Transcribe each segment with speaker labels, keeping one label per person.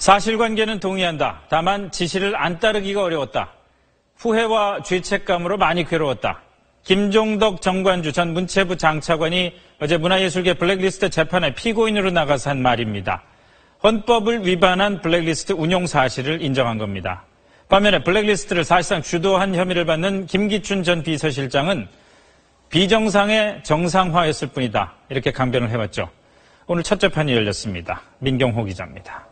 Speaker 1: 사실관계는 동의한다. 다만 지시를 안 따르기가 어려웠다. 후회와 죄책감으로 많이 괴로웠다. 김종덕 정관주 전 문체부 장차관이 어제 문화예술계 블랙리스트 재판에 피고인으로 나가서 한 말입니다. 헌법을 위반한 블랙리스트 운용 사실을 인정한 겁니다. 반면에 블랙리스트를 사실상 주도한 혐의를 받는 김기춘 전 비서실장은 비정상의 정상화였을 뿐이다. 이렇게 강변을 해왔죠. 오늘 첫 재판이 열렸습니다. 민경호 기자입니다.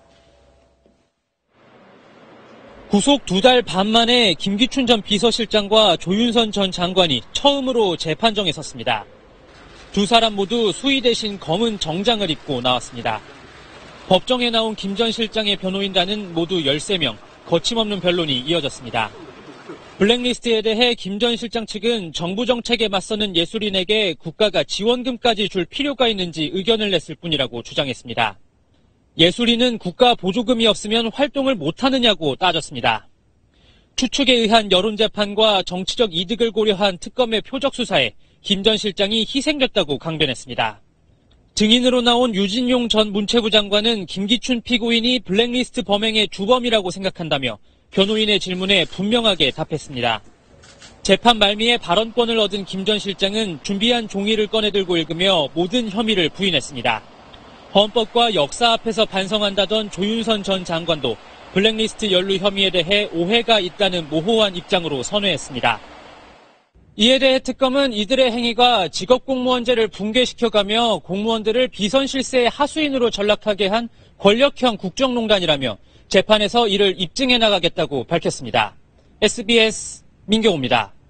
Speaker 2: 구속 2달 반 만에 김기춘 전 비서실장과 조윤선 전 장관이 처음으로 재판정에 섰습니다. 두 사람 모두 수의 대신 검은 정장을 입고 나왔습니다. 법정에 나온 김 전 실장의 변호인단은 모두 13명, 거침없는 변론이 이어졌습니다. 블랙리스트에 대해 김 전 실장 측은 정부 정책에 맞서는 예술인에게 국가가 지원금까지 줄 필요가 있는지 의견을 냈을 뿐이라고 주장했습니다. 예술인은 국가 보조금이 없으면 활동을 못하느냐고 따졌습니다. 추측에 의한 여론재판과 정치적 이득을 고려한 특검의 표적 수사에 김 전 실장이 희생됐다고 강변했습니다. 증인으로 나온 유진용 전 문체부 장관은 김기춘 피고인이 블랙리스트 범행의 주범이라고 생각한다며 변호인의 질문에 분명하게 답했습니다. 재판 말미에 발언권을 얻은 김 전 실장은 준비한 종이를 꺼내들고 읽으며 모든 혐의를 부인했습니다. 헌법과 역사 앞에서 반성한다던 조윤선 전 장관도 블랙리스트 연루 혐의에 대해 오해가 있다는 모호한 입장으로 선회했습니다. 이에 대해 특검은 이들의 행위가 직업공무원제를 붕괴시켜가며 공무원들을 비선 실세의 하수인으로 전락하게 한 권력형 국정농단이라며 재판에서 이를 입증해 나가겠다고 밝혔습니다. SBS 민경호입니다.